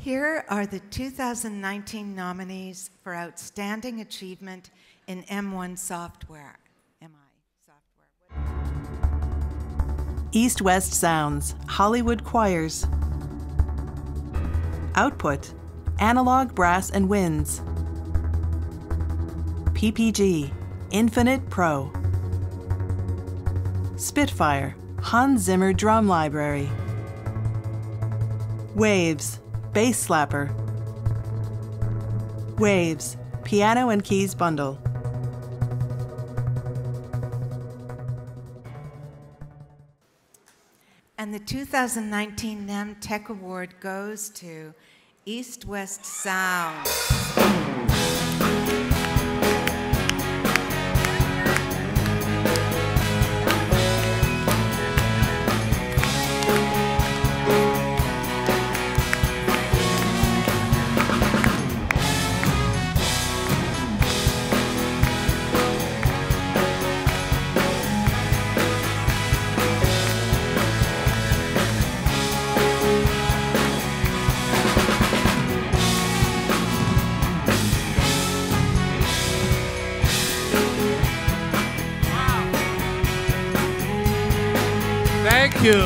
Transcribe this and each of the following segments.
Here are the 2019 nominees for Outstanding Achievement in M1 Software. MI Software. EastWest Sounds, Hollywood Choirs. Output, Analog Brass and Winds. PPG, Infinite Pro. Spitfire, Hans Zimmer Drum Library. Waves, Bass Slapper. Waves, Piano and Keys Bundle. And the 2019 NAMM TEC Award goes to EastWest Sounds. Thank you.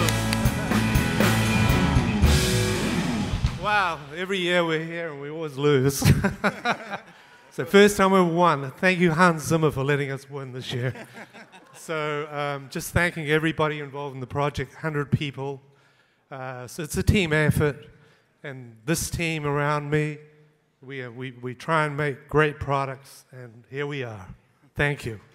Wow, every year we're here and we always lose. So first time we've won. Thank you, Hans Zimmer, for letting us win this year. So just thanking everybody involved in the project, 100 people. So it's a team effort, and this team around me, we try and make great products, and here we are. Thank you.